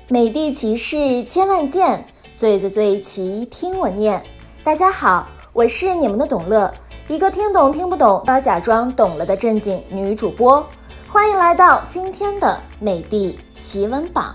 美的奇事千万件，最最最奇听我念。大家好，我是你们的董乐，一个听懂听不懂要假装懂了的正经女主播。欢迎来到今天的美的奇闻榜。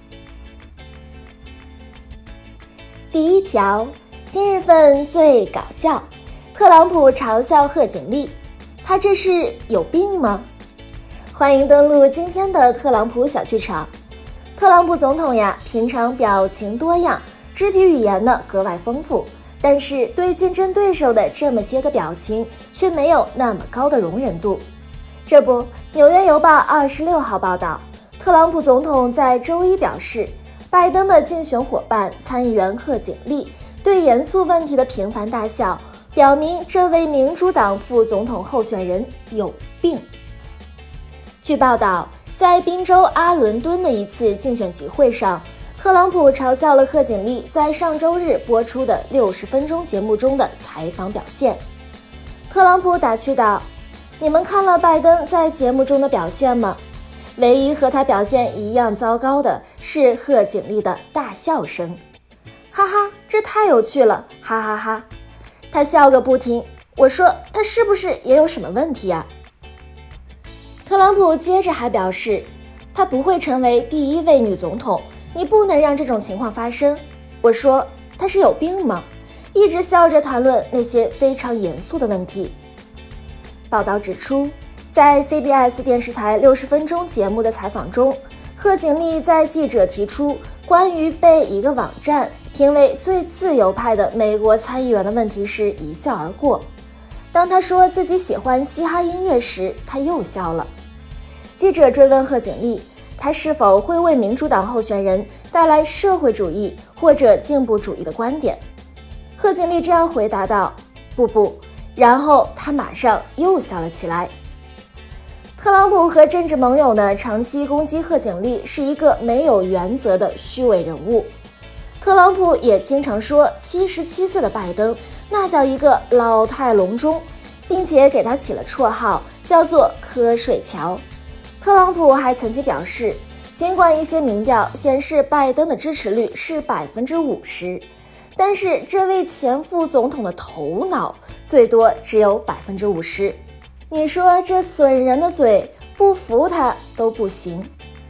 第一条，今日份最搞笑，特朗普嘲笑贺锦丽，他这是有病吗？欢迎登录今天的特朗普小剧场。特朗普总统呀，平常表情多样，肢体语言呢格外丰富，但是对竞争对手的这么些个表情却没有那么高的容忍度。这不，纽约邮报26号报道，特朗普总统在周一表示，拜登的竞选伙伴参议员贺锦丽对严肃问题的频繁大笑，表明这位民主党副总统候选人有病。据报道，在宾州阿伦敦的一次竞选集会上，特朗普嘲笑了贺锦丽在上周日播出的60分钟节目中的采访表现。特朗普打趣道：“你们看了拜登在节目中的表现吗？唯一和他表现一样糟糕的是贺锦丽的大笑声，哈哈，这太有趣了，哈哈哈！他笑个不停。我说他是不是也有什么问题啊？”特朗普接着还表示，他不会成为第一位女总统，你不能让这种情况发生。我说他是有病吗？一直笑着谈论那些非常严肃的问题。报道指出，在 CBS 电视台60分钟节目的采访中，贺锦丽在记者提出关于被一个网站评为最自由派的美国参议员的问题时一笑而过。当他说自己喜欢嘻哈音乐时，他又笑了。记者追问贺锦丽，他是否会为民主党候选人带来社会主义或者进步主义的观点。贺锦丽这样回答道：不，然后他马上又笑了起来。特朗普和政治盟友呢，长期攻击贺锦丽是一个没有原则的虚伪人物。特朗普也经常说77岁的拜登那叫一个老态龙钟，并且给他起了绰号叫做瞌睡乔。特朗普还曾经表示，尽管一些民调显示拜登的支持率是50%，但是这位前副总统的头脑最多只有50%。你说这损人的嘴，不服他都不行。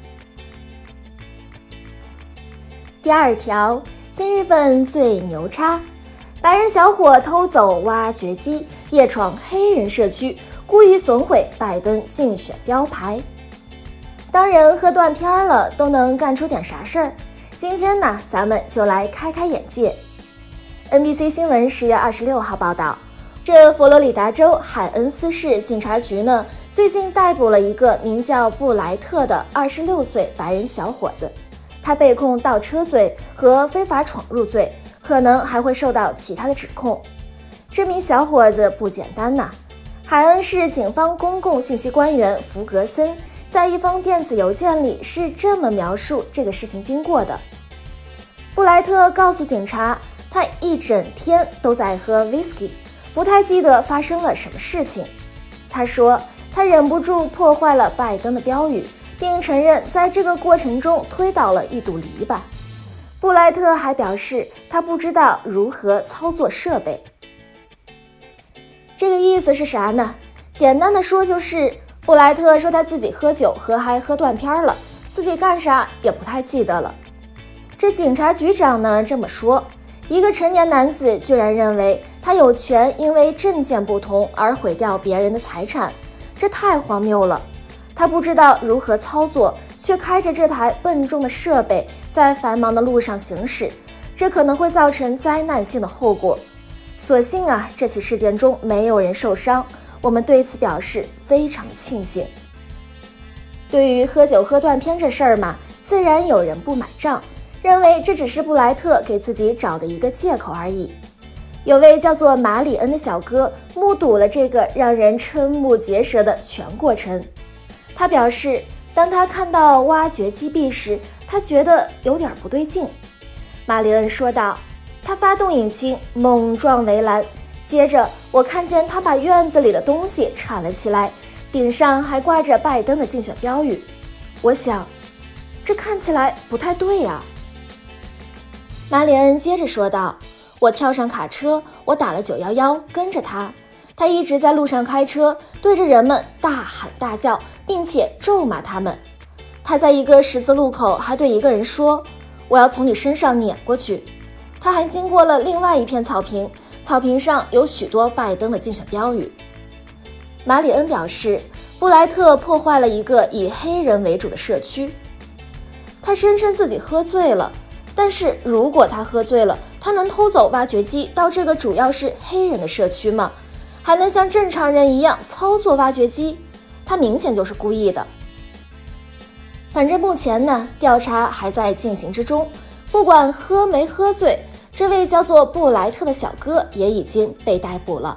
第二条，今日份最牛叉，白人小伙偷走挖掘机，夜闯黑人社区，故意损毁拜登竞选标牌。当人喝断片了，都能干出点啥事儿？今天呢，咱们就来开开眼界。NBC 新闻10月26号报道，这佛罗里达州海恩斯市警察局呢，最近逮捕了一个名叫布莱特的26岁白人小伙子，他被控盗车罪和非法闯入罪，可能还会受到其他的指控。这名小伙子不简单呐！海恩市警方公共信息官员福格森在一封电子邮件里是这么描述这个事情经过的：布莱特告诉警察，他一整天都在喝 whisky， 不太记得发生了什么事情。他说他忍不住破坏了拜登的标语，并承认在这个过程中推倒了一堵篱笆。布莱特还表示他不知道如何操作设备。这个意思是啥呢？简单的说就是布莱特说他自己喝酒喝嗨喝断片了，自己干啥也不太记得了。这警察局长呢这么说，一个成年男子居然认为他有权因为政见不同而毁掉别人的财产，这太荒谬了。他不知道如何操作，却开着这台笨重的设备在繁忙的路上行驶，这可能会造成灾难性的后果。所幸啊，这起事件中没有人受伤，我们对此表示非常庆幸。对于喝酒喝断片这事儿嘛，自然有人不买账，认为这只是布莱特给自己找的一个借口而已。有位叫做马里恩的小哥目睹了这个让人瞠目结舌的全过程。他表示，当他看到挖掘机壁时，他觉得有点不对劲。马里恩说道，他发动引擎猛撞围栏，接着我看见他把院子里的东西铲了起来，顶上还挂着拜登的竞选标语。我想， 这看起来不太对呀。马里恩接着说道，我跳上卡车，我打了911，跟着他。他一直在路上开车，对着人们大喊大叫，并且咒骂他们。他在一个十字路口还对一个人说，我要从你身上碾过去。他还经过了另外一片草坪，草坪上有许多拜登的竞选标语。马里恩表示，布莱特破坏了一个以黑人为主的社区。他声称自己喝醉了，但是如果他喝醉了，他能偷走挖掘机到这个主要是黑人的社区吗？还能像正常人一样操作挖掘机？他明显就是故意的。反正目前呢，调查还在进行之中，不管喝没喝醉，这位叫做布莱特的小哥也已经被逮捕了。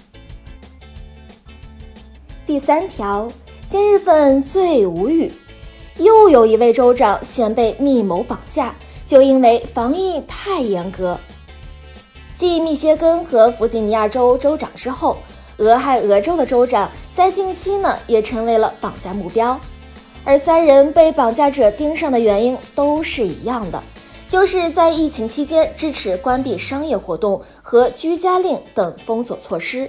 第3条，今日份最无语，又有一位州长嫌被密谋绑架，就因为防疫太严格。继密歇根和弗吉尼亚州州长之后，俄亥俄州的州长在近期呢也成为了绑架目标，而3人被绑架者盯上的原因都是一样的，就是在疫情期间支持关闭商业活动和居家令等封锁措施。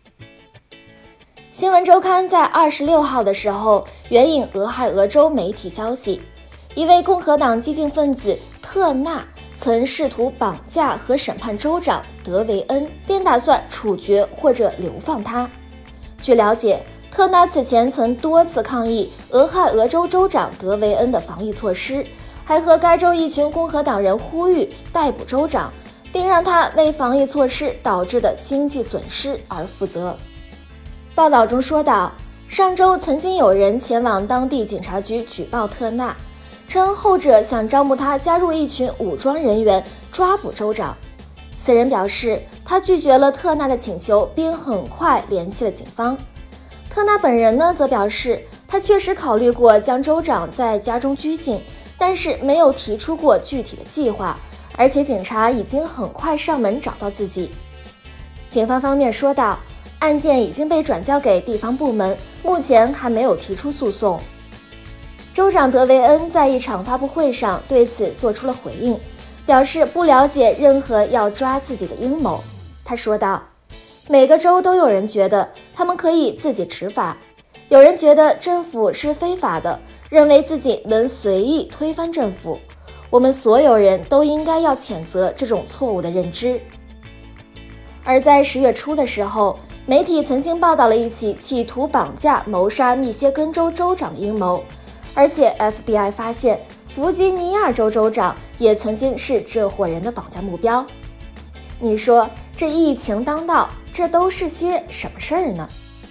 新闻周刊在26号的时候援引俄亥俄州媒体消息，一位共和党激进分子特纳曾试图绑架和审判州长德维恩，并打算处决或者流放他。据了解，特纳此前曾多次抗议俄亥俄州州长德维恩的防疫措施，还和该州一群共和党人呼吁逮捕州长，并让他为防疫措施导致的经济损失而负责。报道中说道，上周曾经有人前往当地警察局举报特纳，称后者想招募他加入一群武装人员抓捕州长。此人表示，他拒绝了特纳的请求，并很快联系了警方。特纳本人呢，则表示他确实考虑过将州长在家中拘禁，但是没有提出过具体的计划，而且警察已经很快上门找到自己。警方方面说道，案件已经被转交给地方部门，目前还没有提出诉讼。州长德维恩在一场发布会上对此做出了回应，表示不了解任何要抓自己的阴谋。他说道，每个州都有人觉得他们可以自己执法，有人觉得政府是非法的，认为自己能随意推翻政府。我们所有人都应该要谴责这种错误的认知。而在10月初的时候，媒体曾经报道了一起企图绑架谋杀密歇根州州长的阴谋，而且 FBI 发现弗吉尼亚州州长也曾经是这伙人的绑架目标。你说这疫情当道，这都是些什么事儿呢？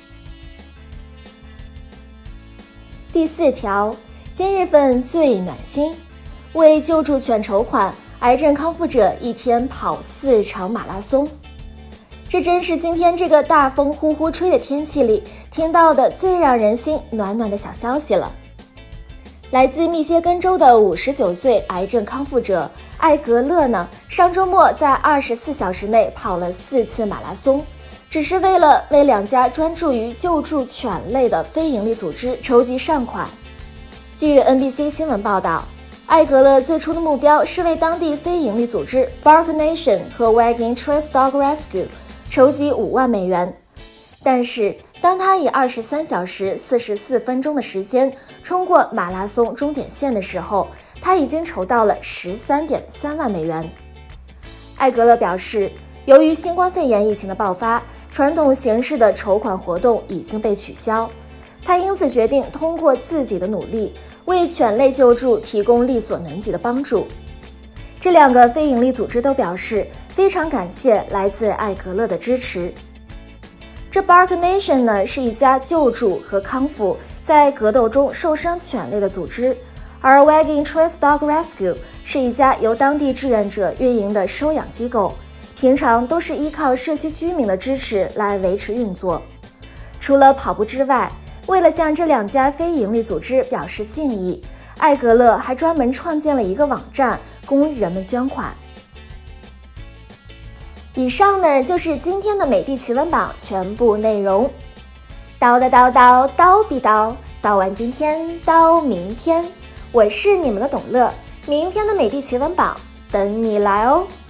第4条，今日份最暖心，为救助犬筹款，癌症康复者一天跑4场马拉松。这真是今天这个大风呼呼吹的天气里听到的最让人心暖暖的小消息了。来自密歇根州的59岁癌症康复者艾格勒呢，上周末在24小时内跑了4次马拉松，只是为了为2家专注于救助犬类的非营利组织筹集善款。据 NBC 新闻报道，艾格勒最初的目标是为当地非营利组织 Bark Nation 和 Wagging Trace Dog Rescue筹集5万美元，但是当他以23小时44分钟的时间冲过马拉松终点线的时候，他已经筹到了13.3万美元。艾格勒表示，由于新冠肺炎疫情的爆发，传统形式的筹款活动已经被取消，他因此决定通过自己的努力为犬类救助提供力所能及的帮助。这2个非营利组织都表示非常感谢来自艾格勒的支持。这 Bark Nation 呢，是一家救助和康复在格斗中受伤犬类的组织，而 Wagging Trace Dog Rescue 是一家由当地志愿者运营的收养机构，平常都是依靠社区居民的支持来维持运作。除了跑步之外，为了向这2家非营利组织表示敬意，艾格勒还专门创建了一个网站供人们捐款。以上呢就是今天的美的奇闻榜全部内容。叨叨叨叨叨比叨，叨完今天，叨明天。 我是你们的董乐，明天的美的奇闻榜等你来哦。